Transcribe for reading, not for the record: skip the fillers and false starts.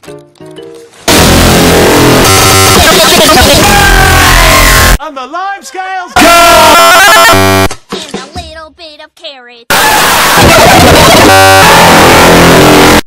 On the lime scales, And a little bit of carrots.